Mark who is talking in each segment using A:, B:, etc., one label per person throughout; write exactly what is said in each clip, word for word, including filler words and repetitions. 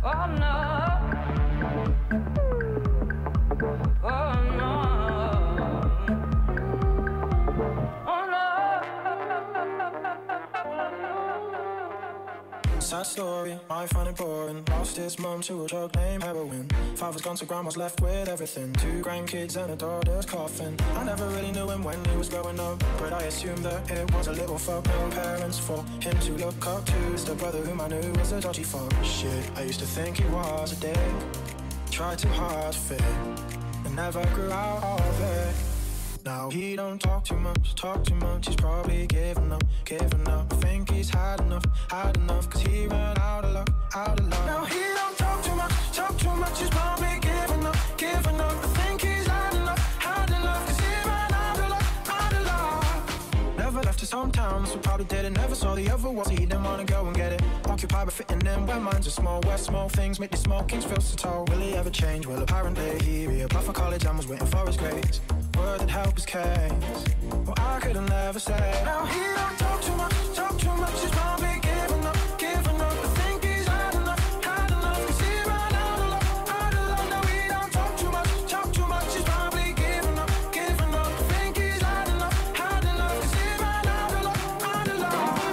A: Sad story, I find it boring. Lost his mum to a drug named heroin. Father's gone, so grandma's left with everything. Two grandkids and a daughter's coffin. I never really knew him when he was growing up, but I assumed that it was a little fuck. No parents for him to look up to. It's the brother whom I knew was a dodgy fuck. Shit, I used to think he was a dick. Tried too hard to fit, and never grew out of it. Now he don't talk too much, talk too much. He's probably giving up, giving up. I think he's had enough, had enough. Cause he ran out of luck, out of luck. Now he don't talk too much, talk too much. He's probably giving up, giving up. I think he's had enough, had enough. Cause he ran out of luck, out of luck. Never left his hometown, so probably did it. Never saw the other world, so he didn't wanna go and get it. Occupied by fitting in where minds are small. Where small things make these small kings feel so tall. Will he ever change? Well, apparently he reapplied for college and was waiting for his grades. Word that help his case. Well, I could have never said. Now he don't talk too much, talk too much. He's probably giving up, giving up. I think he's had enough, had enough. Cause he ran out of luck, out of luck. Now he don't talk too much, talk too much. He's probably giving up, giving up. I think he's had enough, had enough. Cause he ran out of luck, out of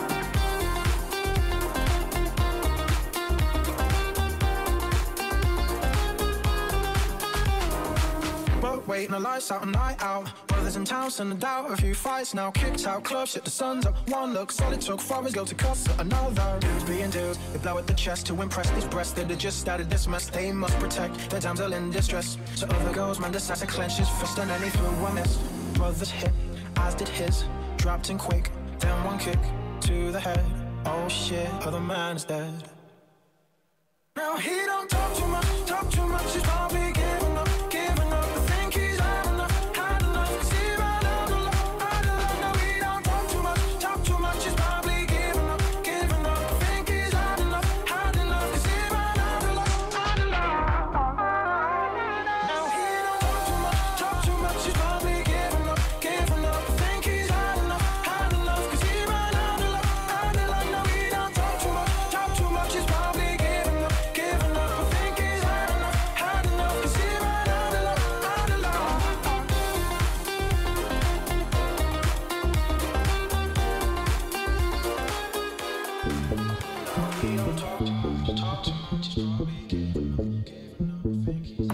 A: luck. But waiting the lights out, a night out. Brothers in town, send a doubt. A few fights now, kicked out, club shit, the sun's up. One look, solid took for his girl to cuss at another. Dudes being dudes, they blow at the chest to impress these breasts. They'd have just started this mess. They must protect their damsel in distress. So other girls, man, decides to clench his fist and then he threw a miss. Brothers hit, as did his. Dropped in quick, then one kick to the head. Oh shit, other man is dead. Now he don't talk too much, talk too much. He's probably giving up, giving up. I think he's had enough, had enough. Cause he ran out of luck, out of luck. Now he don't talk too much, talk too much. He's probably giving up, giving up. I think he's had enough, had enough. Cause he ran out of luck, out of luck. Now he don't talk too much, talk too much. He's probably giving up, giving up. I think he's had enough, had enough. Cause he ran out of luck, out of luck. Now he don't talk too much, talk too much. He's probably giving up, giving up. I think he's had enough, had enough. Cause he ran out of luck, out of luck. He don't talk too much, talk too much. He's probably giving up, giving up. I think he's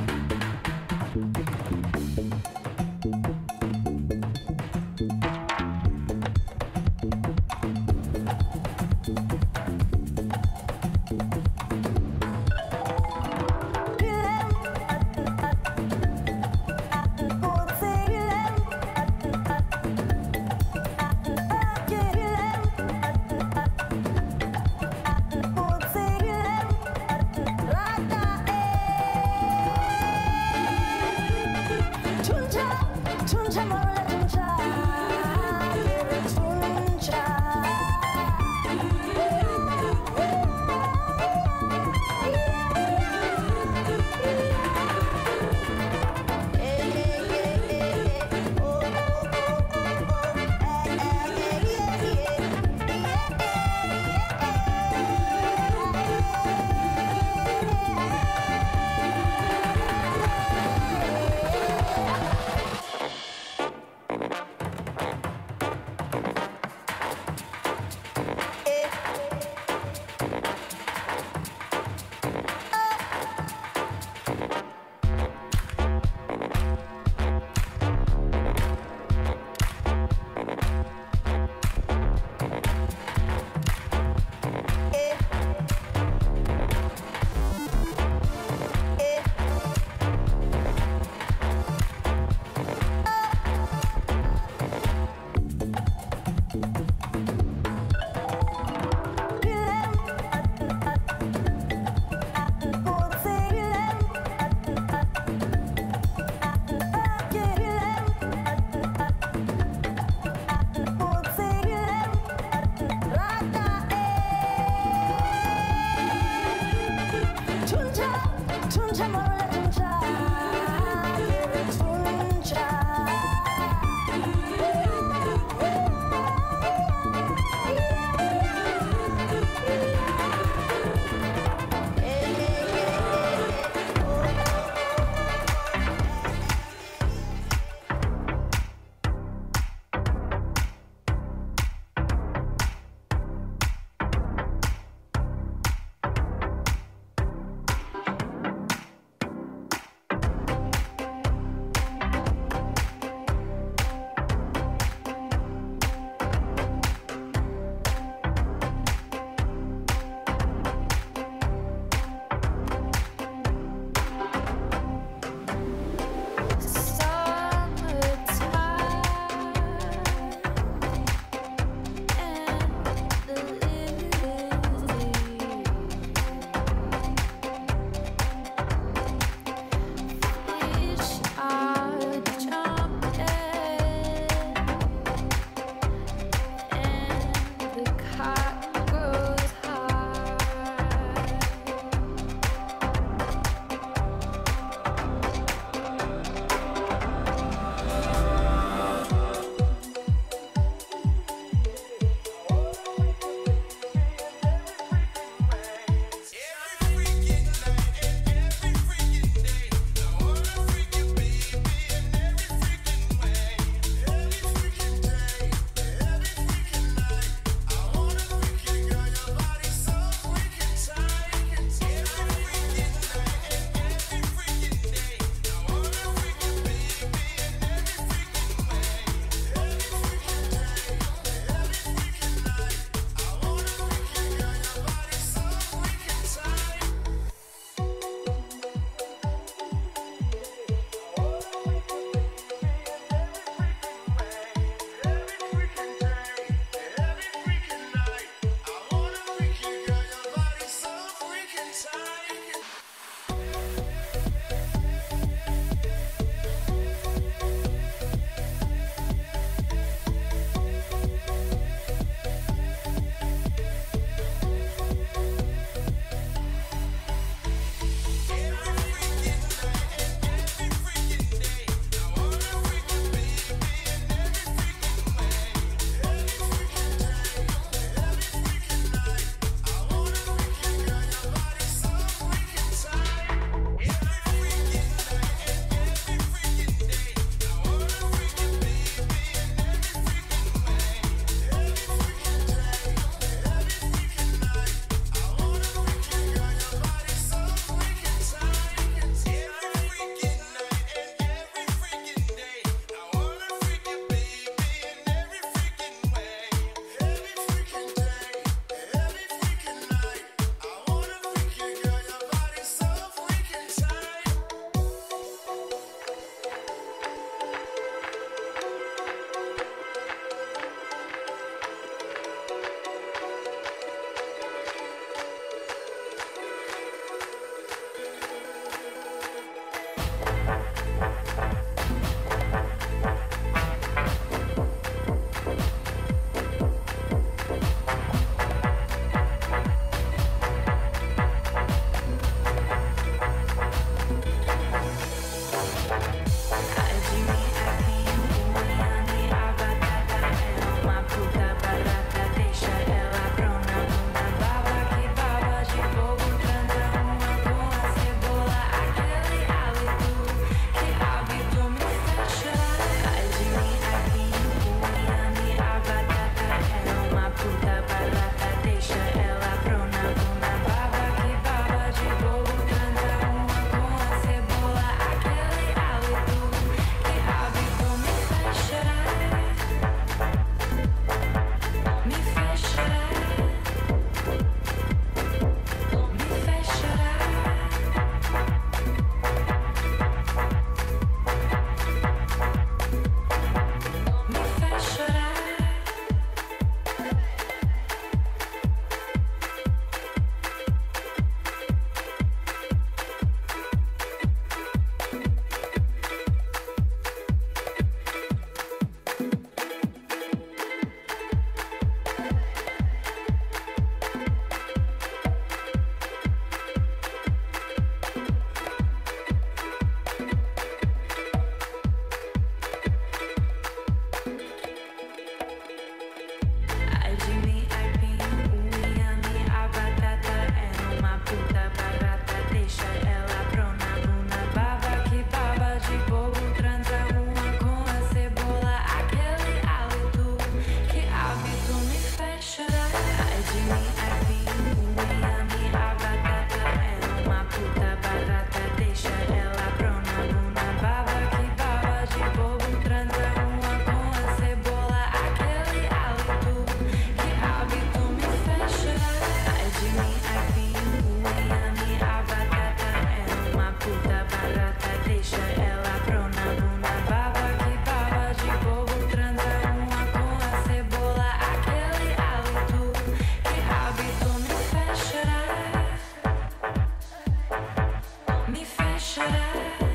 B: Me faz chorar.